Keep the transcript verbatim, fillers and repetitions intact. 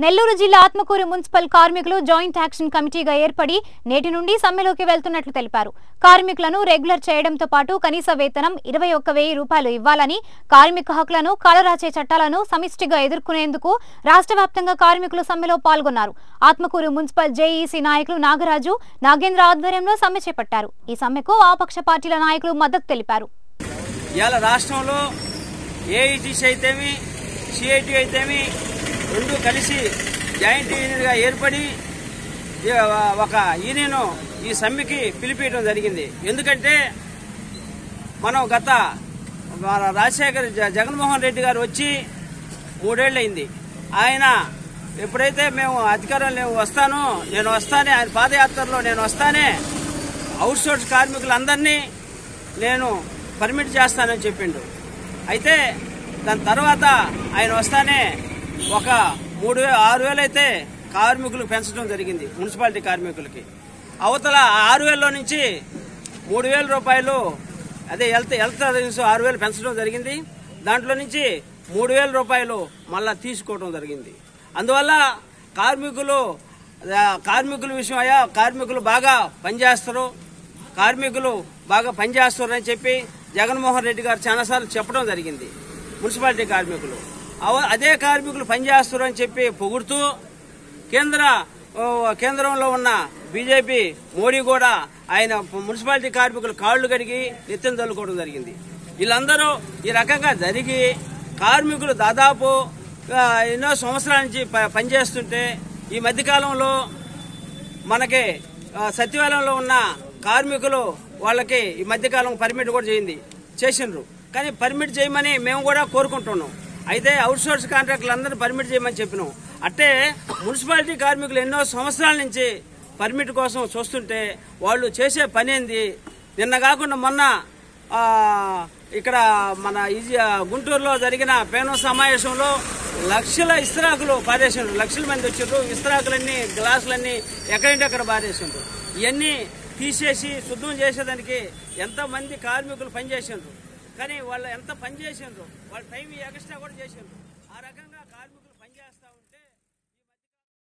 నెల్లూరు జిల్లా ఆత్మకూరు మున్సిపల్ కార్మికులు joint action కమిటీగా ఏర్పడి నేటి నుండి సమ్మెలోకి వెళ్తున్నట్లు తెలిపారు. కార్మికులను రెగ్యులర్ చేయడంతో పాటు కనీస వేతనం ఇరవై ఒక్క వెయ్యి రూపాయలు ఇవ్వాలని, కార్మిక హక్కులను కాలరాచే చట్టాలను సమిష్టిగా ఎదుర్కొనేందుకు రాష్ట్ర వ్యాప్తంగా కార్మికులు సమ్మెలో పాల్గొన్నారు. ఆత్మకూరు మున్సిపల్ జేఈసీ నాయకులు నాగరాజు, నాగేంద్ర ఆధ్వర్యంలో సమ్మె చేపట్టారు. ఈ సమ్మెకు ఆపక్ష పార్టీల నాయకులు మద్దతు తెలిపారు. రాష్ట్రంలో ఏఐటీసీ అయితేమి సిఐటి అయితేమి రెండు కలిసి జాయింట్ యూనియన్గా ఏర్పడి ఒక యూనియన్ ఈ సమ్మెకి పిలిపించడం జరిగింది. ఎందుకంటే మనం గత రాజశేఖర్ జగన్మోహన్ రెడ్డి గారు వచ్చి మూడేళ్లయింది. ఆయన ఎప్పుడైతే మేము అధికారంలో వస్తానో నేను వస్తానే ఆయన పాదయాత్రలో నేను వస్తానే అవుట్సోర్స్ కార్మికులందరినీ నేను పర్మిట్ చేస్తానని చెప్పిండు. అయితే దాని తర్వాత ఆయన వస్తానే ఒక మూడు వే ఆరు వేలు అయితే కార్మికులు పెంచడం జరిగింది. మున్సిపాలిటీ కార్మికులకి అవతల ఆరు వేలలో నుంచి మూడు వేల రూపాయలు అదే హెల్త్ హెల్త్ ఆరు వేలు పెంచడం జరిగింది. దాంట్లో నుంచి మూడు వేల రూపాయలు మళ్ళా తీసుకోవడం జరిగింది. అందువల్ల కార్మికులు కార్మికుల విషయం అయ్యా కార్మికులు బాగా పనిచేస్తారు, కార్మికులు బాగా పనిచేస్తారు అని చెప్పి జగన్మోహన్ రెడ్డి గారు చాలాసార్లు చెప్పడం జరిగింది. మున్సిపాలిటీ కార్మికులు అదే కార్మికులు పనిచేస్తారు అని చెప్పి పొగుడుతూ కేంద్ర కేంద్రంలో ఉన్న బీజేపీ మోడీ కూడా ఆయన మున్సిపాలిటీ కార్మికులు కాళ్లు కడిగి నెత్తిన తల్లుకోవడం జరిగింది. వీళ్ళందరూ ఈ రకంగా జరిగి కార్మికులు దాదాపు ఎన్నో సంవత్సరాల నుంచి పనిచేస్తుంటే ఈ మధ్యకాలంలో మనకి సచివాలయంలో ఉన్న కార్మికులు వాళ్ళకి ఈ మధ్యకాలం పర్మిట్ కూడా చేయింది చేసిండ్రు. కానీ పర్మిట్ చేయమని మేము కూడా కోరుకుంటున్నాం. అయితే అవుట్సోర్స్ కాంట్రాక్టులు అందరూ పర్మిట్ చేయమని చెప్పినాం. అంటే మున్సిపాలిటీ కార్మికులు ఎన్నో సంవత్సరాల నుంచి పర్మిట్ కోసం చూస్తుంటే వాళ్ళు చేసే పని ఏంది? నిన్న కాకుండా మొన్న ఇక్కడ మన గుంటూరులో జరిగిన పేనో సమావేశంలో లక్షల ఇస్తరాకులు పారేసిండ్రు. లక్షల మంది వచ్చిండ్రు. ఇస్తరాకులన్నీ గ్లాసులన్నీ ఎక్కడంటే అక్కడ పారేసిండ్రు. ఇవన్నీ తీసేసి శుద్ధం చేసేదానికి ఎంతమంది కార్మికులు పనిచేసిండ్రు. కానీ వాళ్ళు ఎంత పని చేసిండ్రు, వాళ్ళ టైం ఎక్స్ట్రా కూడా చేసిండ్రు. ఆ రకంగా కార్మికులు